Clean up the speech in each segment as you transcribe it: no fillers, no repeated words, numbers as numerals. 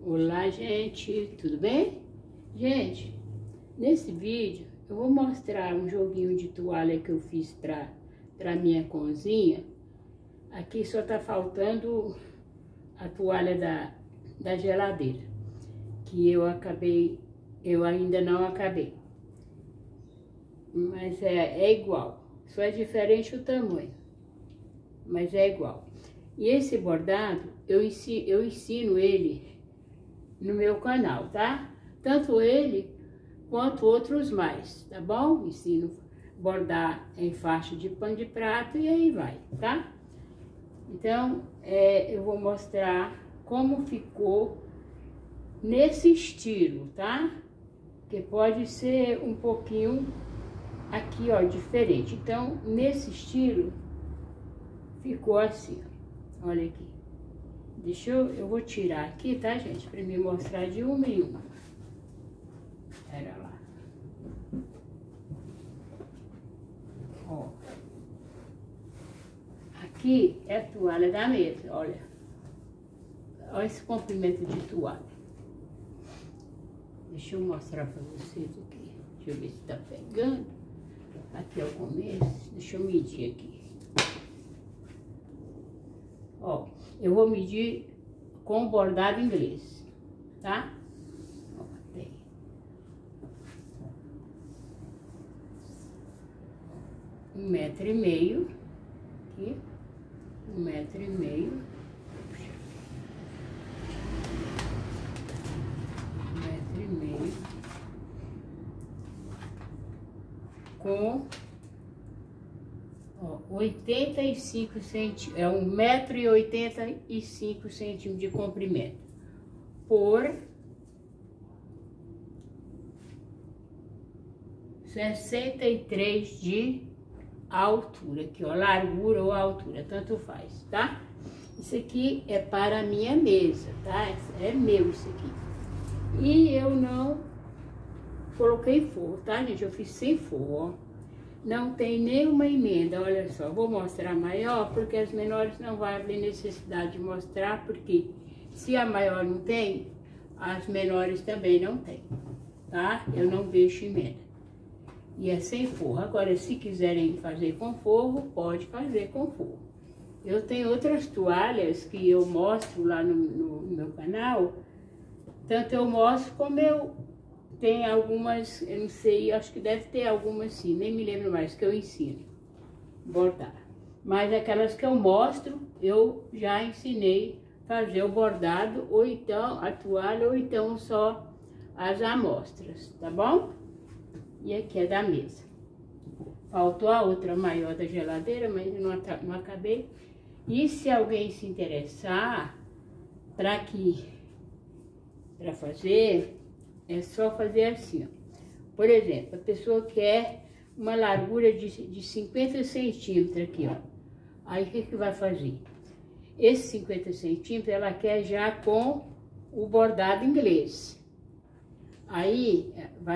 Olá, gente, tudo bem? Gente, nesse vídeo eu vou mostrar um joguinho de toalha que eu fiz para minha cozinha. Aqui só tá faltando a toalha da geladeira, que eu ainda não acabei. Mas é igual, só é diferente o tamanho, mas é igual. E esse bordado, eu ensino ele no meu canal, tá? Tanto ele quanto outros mais, tá bom? Ensino bordar em faixa de pano de prato e aí vai, tá? Então, eu vou mostrar como ficou nesse estilo, tá? Que pode ser um pouquinho aqui, ó, diferente. Então, nesse estilo, ficou assim, ó. Olha aqui. Eu vou tirar aqui, tá, gente? Pra me mostrar de uma em uma. Pera lá. Ó. Aqui é a toalha da mesa, olha. Olha esse comprimento de toalha. Deixa eu mostrar pra vocês aqui. Deixa eu ver se tá pegando. Aqui é o começo. Deixa eu medir aqui. Ó, eu vou medir com bordado inglês, tá? Ó, tem. 1,5 m aqui, 1,5 m. 1,5 m com 85 centímetros, é 1,85 m de comprimento por 63 de altura, aqui ó, largura ou altura, tanto faz, tá? Isso aqui é para a minha mesa, tá? É meu isso aqui. E eu não coloquei forro, tá, gente? Eu fiz sem forro, ó. Não tem nenhuma emenda, olha só, vou mostrar maior, porque as menores não vai haver necessidade de mostrar, porque se a maior não tem, as menores também não tem, tá? Eu não deixo emenda. E é sem forro. Agora, se quiserem fazer com forro, pode fazer com forro. Eu tenho outras toalhas que eu mostro lá no meu canal, tanto eu mostro como eu... Tem algumas, eu não sei, acho que deve ter algumas sim, nem me lembro mais, que eu ensino bordar. Mas aquelas que eu mostro, eu já ensinei fazer o bordado, ou então a toalha, ou então só as amostras, tá bom? E aqui é da mesa. Faltou a outra maior da geladeira, mas eu não acabei. E se alguém se interessar para fazer... É só fazer assim, ó. Por exemplo, a pessoa quer uma largura de 50 centímetros aqui, ó. Aí, o que vai fazer? Esses 50 centímetros, ela quer já com o bordado inglês. Aí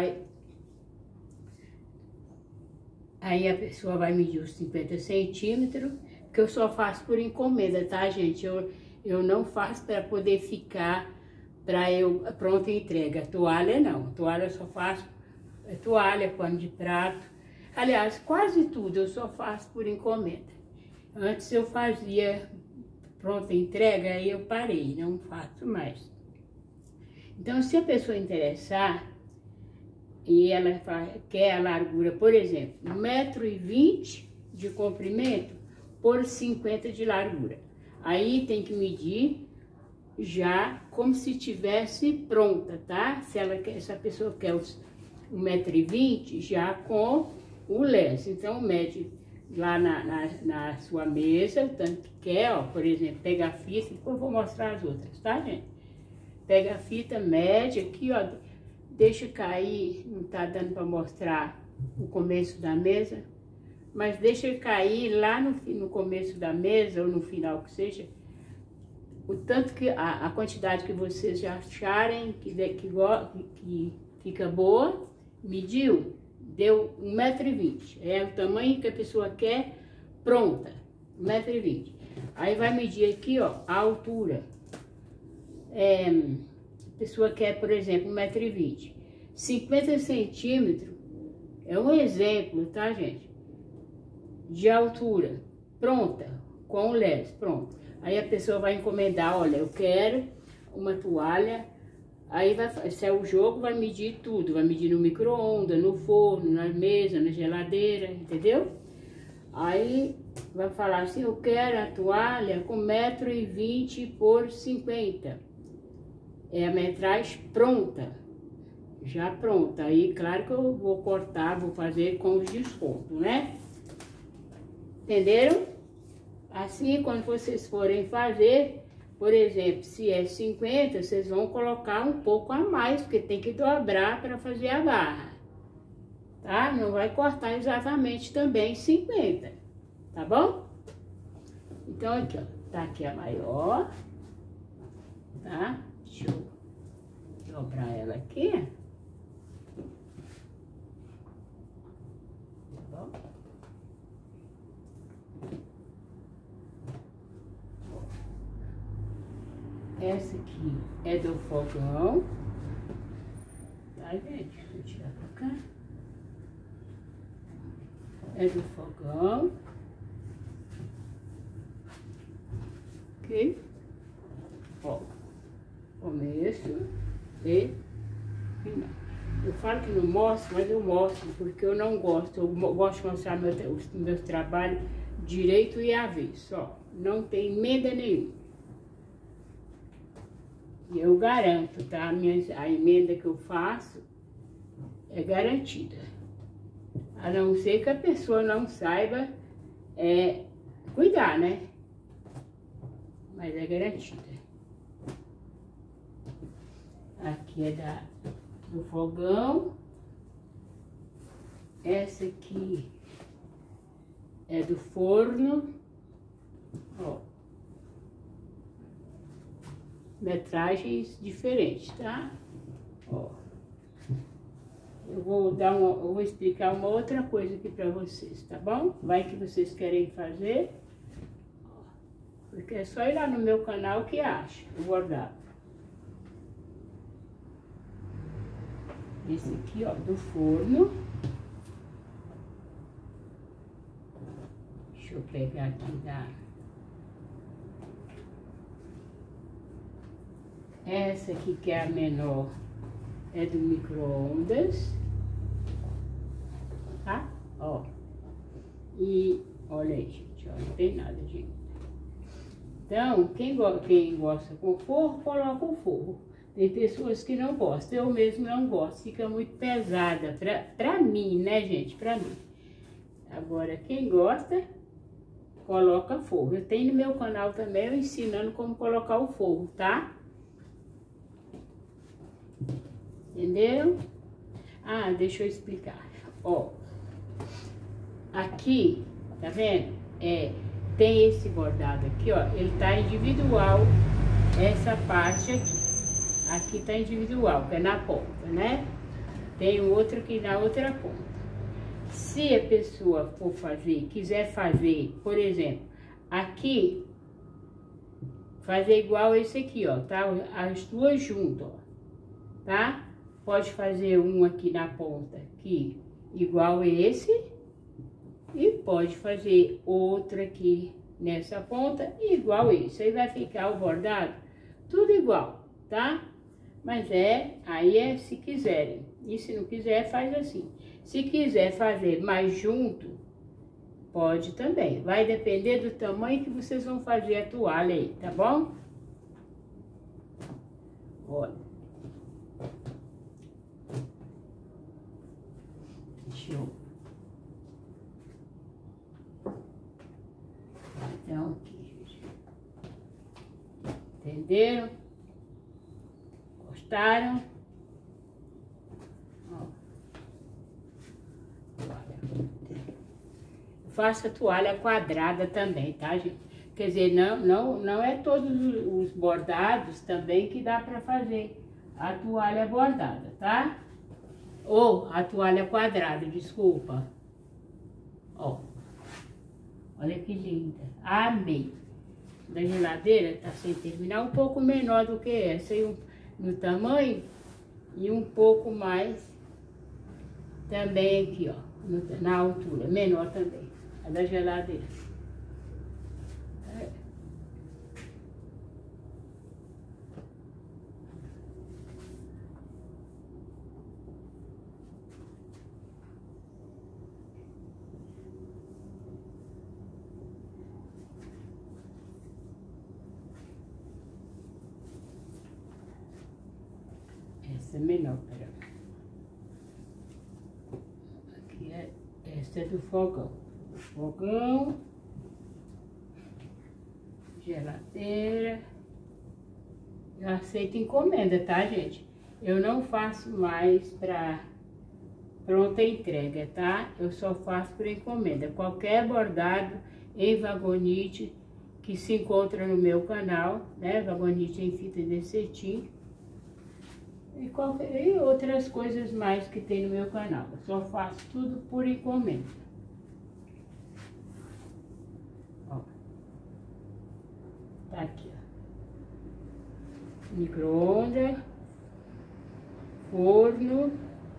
a pessoa vai medir os 50 centímetros, que eu só faço por encomenda, tá, gente? Eu não faço para poder ficar... pronta entrega. Toalha não, toalha eu só faço toalha, pano de prato. Aliás, quase tudo eu só faço por encomenda. Antes eu fazia pronta entrega, aí eu parei, não faço mais. Então, se a pessoa interessar e ela quer a largura, por exemplo, 1,20 m de comprimento por 50 de largura, aí tem que medir já como se tivesse pronta, tá? Se a pessoa quer 1,20 m, já com o lenço. Então, mede lá na sua mesa, o tanto que quer, ó. Por exemplo, pega a fita, depois eu vou mostrar as outras, tá, gente? Pega a fita, mede aqui, ó. Deixa cair, não tá dando para mostrar o começo da mesa, mas deixa cair lá no começo da mesa, ou no final que seja, o tanto que a quantidade que vocês já acharem que fica boa, mediu, deu 1,20 m. É o tamanho que a pessoa quer, pronta, 1,20 m. Aí vai medir aqui, ó, a altura. A pessoa quer, por exemplo, 1,20 m. 50 centímetros é um exemplo, tá, gente? De altura, pronta, com o lesso, pronto. Aí a pessoa vai encomendar, olha, eu quero uma toalha, aí se é o jogo, vai medir tudo, vai medir no micro-ondas, no forno, na mesa, na geladeira, entendeu? Aí vai falar assim, eu quero a toalha com 1,20 m por 50 m. É a metragem pronta, já pronta. Aí, claro que eu vou cortar, vou fazer com os descontos, né? Entenderam? Assim, quando vocês forem fazer, por exemplo, se é 50, vocês vão colocar um pouco a mais, porque tem que dobrar para fazer a barra, tá? Não vai cortar exatamente também 50, tá bom? Então, aqui, ó, tá aqui a maior, tá? Deixa eu dobrar ela aqui. Tá bom? Essa aqui é do fogão. Tá, gente? Deixa eu tirar pra cá. É do fogão. Ok? Ó. Começo e final. Eu falo que não mostro, mas eu mostro, porque eu não gosto. Eu gosto de mostrar os meus trabalhos direito e avesso, ó. Não tem emenda nenhuma. E eu garanto, tá? A emenda que eu faço é garantida. A não ser que a pessoa não saiba cuidar, né? Mas é garantida. Aqui é do fogão. Essa aqui é do forno. Ó. Metragens diferentes, tá? Ó. Eu vou explicar uma outra coisa aqui pra vocês, tá bom? Vai que vocês querem fazer. Porque é só ir lá no meu canal que acha o bordado. Esse aqui, ó, do forno. Deixa eu pegar aqui Essa aqui que é a menor é do micro-ondas, tá? Ó. E olha aí, gente, ó, não tem nada, gente. Então, quem gosta com forro, coloca o forro. Tem pessoas que não gostam, eu mesmo não gosto, fica muito pesada, pra mim, né, gente, pra mim. Agora, quem gosta, coloca forro. Eu tenho no meu canal também, eu ensinando como colocar o forro, tá? Entendeu? Ah, deixa eu explicar. Ó, aqui, tá vendo? Tem esse bordado aqui, ó, ele tá individual, essa parte aqui. Aqui tá individual, que é na ponta, né? Tem outro aqui na outra ponta. Se a pessoa for fazer, quiser fazer, por exemplo, aqui, fazer igual esse aqui, ó, tá? As duas juntas, ó, tá? Pode fazer um aqui na ponta, aqui, igual esse, e pode fazer outro aqui nessa ponta, igual esse. Aí vai ficar o bordado tudo igual, tá? Mas aí se quiserem. E se não quiser, faz assim. Se quiser fazer mais junto, pode também. Vai depender do tamanho que vocês vão fazer a toalha aí, tá bom? Olha. Deixa eu... Então, aqui, gente. Entenderam? Gostaram? Ó. Eu faço a toalha quadrada também, tá, gente? Quer dizer, não é todos os bordados também que dá pra fazer a toalha bordada, tá? Ou a toalha quadrada, desculpa. Ó. Olha que linda. Amei. Da geladeira tá sem terminar, um pouco menor do que essa. no tamanho e um pouco mais também aqui, ó, na altura, menor também, a da geladeira. Essa é menor, pera. Aqui é, essa é do fogão. Fogão, geladeira. Eu aceito encomenda, tá, gente? Eu não faço mais pra pronta entrega, tá? Eu só faço por encomenda. Qualquer bordado em vagonite que se encontra no meu canal, né? Vagonite em fita de cetim. E outras coisas mais que tem no meu canal. Eu só faço tudo por encomenda. Ó. Tá aqui, ó. Micro-ondas, forno,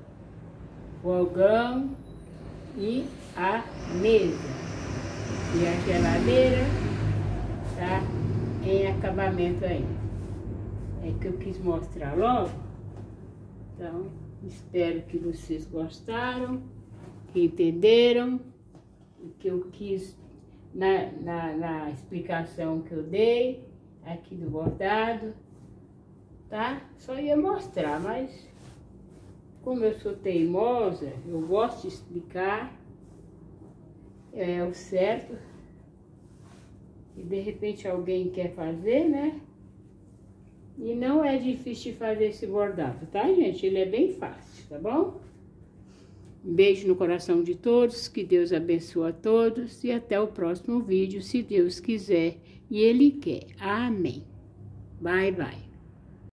fogão e a mesa. E a geladeira tá em acabamento ainda. É que eu quis mostrar logo. Então, espero que vocês gostaram, que entenderam o que eu quis na explicação que eu dei aqui do bordado, tá? Só ia mostrar, mas como eu sou teimosa, eu gosto de explicar o certo. E de repente alguém quer fazer, né? E não é difícil de fazer esse bordado, tá, gente? Ele é bem fácil, tá bom? Um beijo no coração de todos, que Deus abençoe a todos e até o próximo vídeo, se Deus quiser e Ele quer. Amém. Bye, bye.